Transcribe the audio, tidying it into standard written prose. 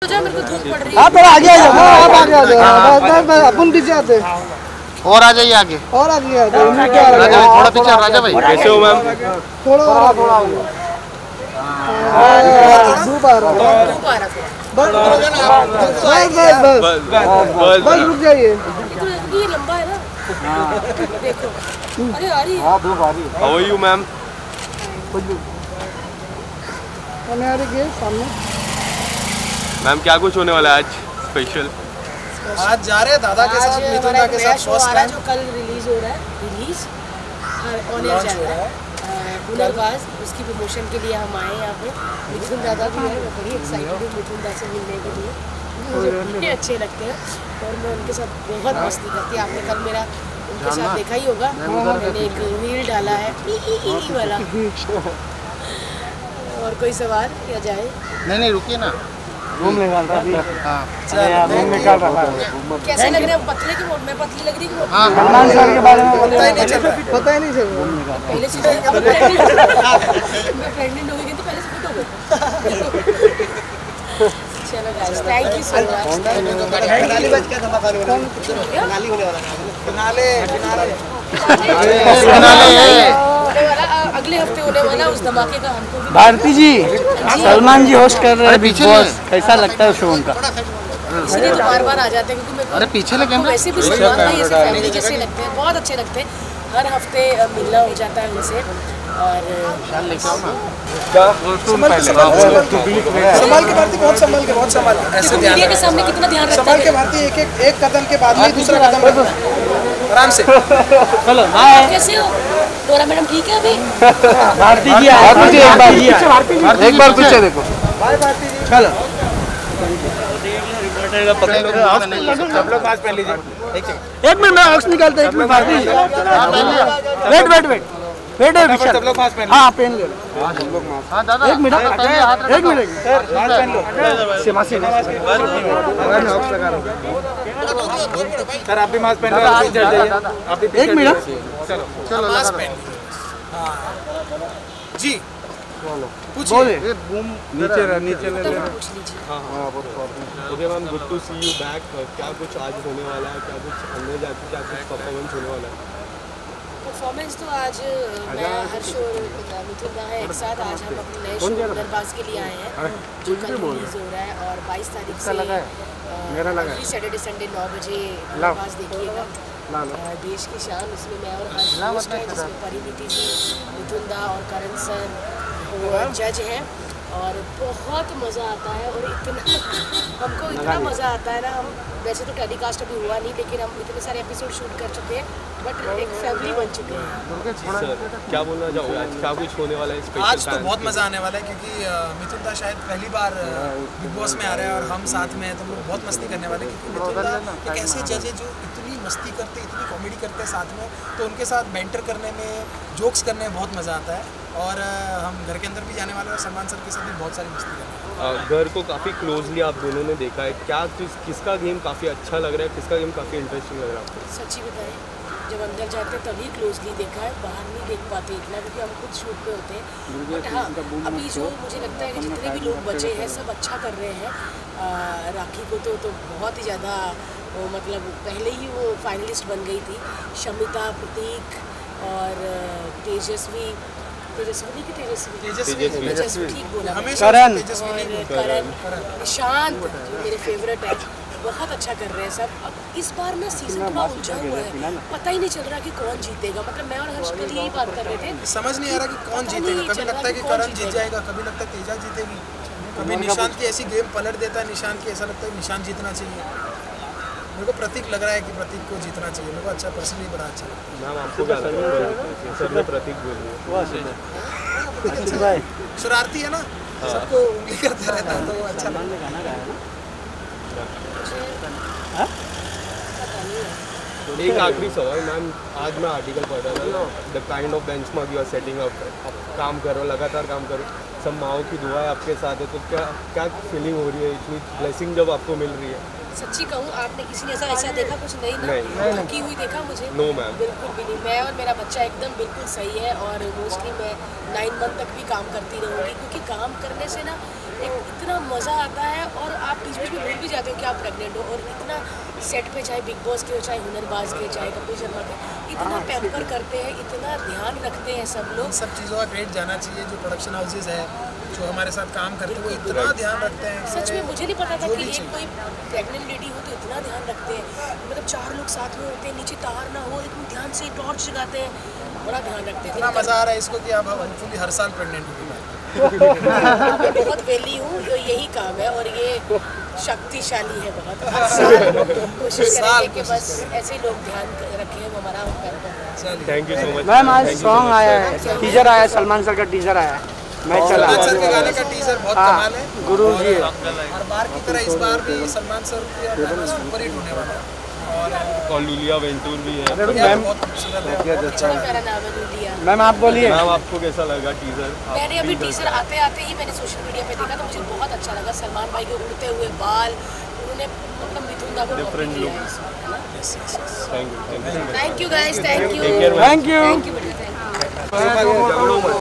मेरे को धूप पड़ रही है। आप थोड़ा आगे आ जाओ, आप आगे आ जाओ, बस अपन पीछे आते और आ जाइए आगे, और आगे आ जाओ, थोड़ा पीछे राजा भाई। कैसे हो मैम? थोड़ा धूप आ रहा है, बस रुक जाइए। ये लंबा है ना, देखो। अरे आ रही है। धूप आ रही है। How are you ma'am? हमें आ रही है सामने। मैम क्या कुछ होने वाला है आज स्पेशल? आज जा रहे हैं दादा के साथ, मिथुन के साथ फर्स्ट टाइम जो कल रिलीज हो रहा है, ऑन एयर जा रहा है हुनरबाज, उसकी प्रमोशन के लिए हम आए यहाँ पे। मिथुन दादा भी है, मैं बड़ी एक्साइटेड हूँ मिथुन दादा से मिलने के लिए, मुझे बड़े अच्छे लगते हैं और मैं उनके साथ बहुत मस्ती करती हूँ। आपने कल मेरा उनके साथ देखा ही होगा, मैंने एक रील डाला है ई वाला। और कोई सवाल या जाए? नहीं रुकिए ना, घूम निकाल रहा है। हाँ घूम निकाल रहा है। कैसे लग रहे हैं? पतले की मोड में पतली लग रही है। सलमान सर के बारे में पता ही नहीं चल रहा। पता ही नहीं चल रहा। पहले से मैं प्रेग्नेंट हो गई तो पहले से फिट हो गई। चलो guys, thank you so much. Finale बज क्या धमाका होने वाला है? फिनाले होने वाला है। फिनाले अगले हफ्ते होने वाला उस धमाके का हमको भी। भारती जी, सलमान जी होस्ट कर रहे हैं बिग बॉस, कैसा लगता है शो उनका? इसलिए तो बार-बार आ जाते हैं क्योंकि मेरे को अरे पीछे लगे वैसे भी सलमान भाई ऐसे फैमिली जैसे लगते हैं, बहुत अच्छे लगते हैं। हर हफ्ते मिलना हो जाता है उनसे और संभाल के भारती, बहुत संभाल के ऐसे ध्यान मीडिया के सामने कितना ध्यान रखते संभाल के हैं। भारती, एक कदम के बाद में दूसरा कदम रखो आराम से। चलो कैसे हो डोरा मैडम? ठीक है अभी? भारती जी एक बार पीछे देखो। बाय भारती जी। चलो सब लोग मास्क पहन लीजिए। एक मिनट में ऑक्स निकालते हैं। एक मिनट भारती जी, वेट सब लोग मास्क पहन हाँ पहन लो। हाँ दादा एक मिनट लो। सर आप भी मास्क पहन लो, आप भी एक मिनट। चलो मास्क पहन जी। पूछिए। नीचे ले ले। पूछ लीजिए। Okay ma'am, good to see you back. क्या कुछ आज होने वाला है? क्या कुछ अंदर जाके क्या कुछ परफॉर्मेंस होने वाला है? परफॉर्मेंस तो आज मैं हर्ष और मिथुन दा है एक साथ। आज हम अपने नए शो हुनरबाज के लिए आए हैं जो कल रिलीज हो रहा है और 22 तारीख से एवरी सैटरडे संडे 9 बजे हुनरबाज देखिएगा। देश की शान, उसमें मैं और हर्ष होस्ट है, जिसमें परिणीति जी, मिथुन दा और करण सर जज हैं और बहुत मज़ा आता है। और हमको इतना मज़ा आता है ना, हम वैसे तो टेलीकास्ट अभी हुआ नहीं लेकिन हम इतने सारे एपिसोड शूट कर चुके हैं, बट एक फैमिली बन चुके हैं। क्या बोलना चाहोगे आज? क्या कुछ होने वाला है स्पेशल? आज तो बहुत मज़ा आने वाला है क्योंकि मिथुन दा शायद पहली बार बिग बॉस में आ रहा है और हम साथ में हैं, तो हम लोग बहुत मस्ती करने वाले हैं क्योंकि मिथुन दा एक ऐसे जज है जो इतनी मस्ती करते, इतनी कॉमेडी करते हैं साथ में, तो उनके साथ बैंटर करने में, जोक्स करने में बहुत मज़ा आता है। और हम घर के अंदर भी जाने वाले हैं और सलमान सर के साथ भी बहुत सारी मस्ती करेंगे। घर को काफ़ी क्लोजली आप दोनों ने देखा है, क्या किसका गेम काफ़ी अच्छा लग रहा है, किसका गेम काफ़ी इंटरेस्टिंग लग रहा है आपको? सच्ची बताएं, जब अंदर जाते हैं तभी क्लोजली देखा है, बाहर नहीं देख पाते इतना क्योंकि हम खुद शूट पे होते हैं। बट हाँ, अभी जो मुझे लगता है कि जितने भी लोग बचे हैं सब अच्छा कर रहे हैं। राखी को तो बहुत ही ज़्यादा मतलब पहले ही वो फाइनलिस्ट बन गई थी। शमिता, प्रतीक और तेजस्वी ठीक बोला, करण, निशांत जो मेरे फेवरेट है, बहुत अच्छा कर रहे हैं सब। अब इस बार ना सीजन थोड़ा उलझा हुआ है, पता ही नहीं चल रहा कि कौन जीतेगा। मतलब मैं और हर्ष कल यही बात कर रहे थे, समझ नहीं आ रहा कि कौन जीतेगा। कभी लगता है कि करण जीत जाएगा, कभी लगता है तेजा जीतेगी, कभी निशांत की ऐसी गेम पलट देता है निशांत की, ऐसा लगता है निशांत जीतना चाहिए। मेरे को प्रतीक लग रहा है कि प्रतीक को जीतना चाहिए। मेरे को अच्छा पर्सनली बड़ा अच्छा लगता है। मैम आपको क्या लगता है? सबने प्रतीक बोल दिया। शरारती है ना, सबको उंगली करता रहता है तो वो अच्छा लगता है। एक आखिरी सवाल मैम, आज मैं आर्टिकल पढ़ रहा था ना, the kind of benchmark you are setting up, आप काम कर रहे हो, लगातार काम करो, सब माओ की दुआएं आपके साथ है, तो क्या फीलिंग हो रही है, इतनी ब्लेसिंग जब आपको मिल रही है? सच्ची कहूँ, आपने किसी ने ऐसा देखा कुछ नहीं ना, की हुई देखा मुझे? नो मैम, बिल्कुल भी नहीं। मैं और मेरा बच्चा एकदम बिल्कुल सही है और मोस्टली मैं 9 मंथ तक भी काम करती रहूँगी क्योंकि काम करने से ना एक इतना मज़ा आता है और आप बीच समझ में भूल भी जाते हो कि आप प्रेग्नेंट हो। और इतना सेट पे, चाहे बिग बॉस के हो, चाहे हुनरबाज के, चाहे कपिल शर्मा के, इतना पैम्पर करते हैं, इतना ध्यान रखते हैं सब लोग। सब चीज़ों का क्रेडिट जाना चाहिए। जो प्रोडक्शन हाउसेज है जो हमारे साथ काम करते हैं वो इतना ध्यान रखते हैं। सच में मुझे नहीं पता था कि ये कोई प्रेग्नेंट लेडी हो तो इतना ध्यान रखते हैं। मतलब 4 लोग साथ में होते हैं, नीचे तार ना हो, एकदम ध्यान से टॉर्च जगाते हैं, बड़ा ध्यान रखते हैं। इतना मज़ा आ रहा है इसको कि अब होपफुली हर साल प्रेग्नेंट होगी। मैं बहुत वेली हूँ, तो यही काम है और ये शक्तिशाली है बहुत। हर साल कोशिश करेंगे कि बस ऐसे ही लोग ध्यान रखें, वो हमारा कर। Thank you so much ma'am. आज सॉन्ग आया है, टीजर आया है, सलमान सर का टीजर आया है, मैं चला। सलमान सर के गाने का टीजर बहुत कमाल है। गुरु जी हर बार की तरह इस बार भी सलमान सर का गाना सुपर हिट होने वाला है। और लुलिया वेंटूर भी है। मैम बहुत खूबसूरत है। अच्छा मेरा नाम है लुलिया। मैम आप बोलिए। मैम आपको कैसा लगा टीजर? मैंने अभी टीजर आते ही मैंने सोशल मीडिया पे देखा तो मुझे बहुत अच्छा लगा। सलमान भाई के उड़ते हुए बाल, उन्होंने मतलब मिथुन दा को different look. Thank you thank you guys, thank you thank you. Thank you बेटा, थैंक यू।